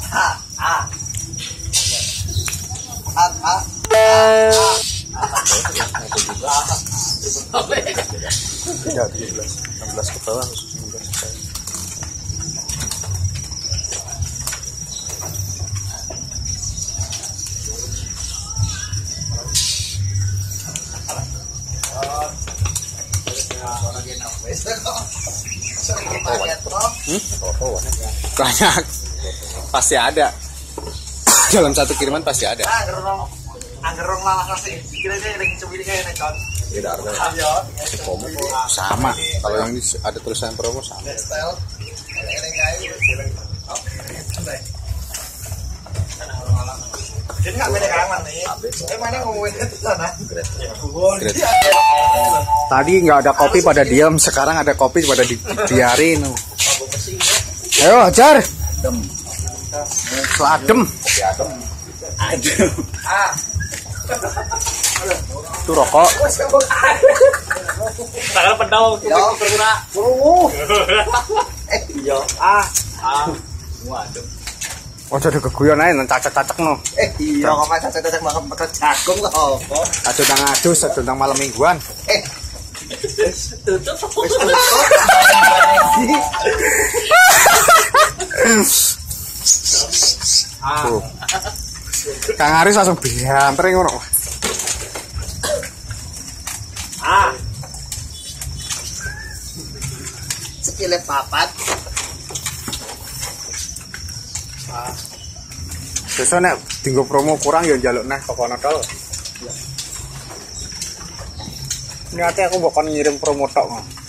Tidak 16 ke bawah, 16 ke bawah. Banyak, pasti ada. Dalam satu kiriman pasti ada. Sama, kalau yang ini ada tulisan promo sama. Jadi nggak beda kangen nih. Mana ngomongin itu sana? Tadi nggak ada kopi pada diam, sekarang ada kopi pada dibiarin. Ayo ajar. Seladem. Itu rokok. Tangan pedal berguna. Iya. Waduh. Oh, jadi keguyon aja, cacak-cacak no. Iya, kok mas cacak makan makan jagung lah. Aduh tang adus, aduh tang malam mingguan. Tutup. Tuh. Kang Aris langsung bianter ngono. Sekile papat. Besok nek dinggo promo kurang ya njaluk neh toko nodol. Niate aku mbok kon ngirim promo tok.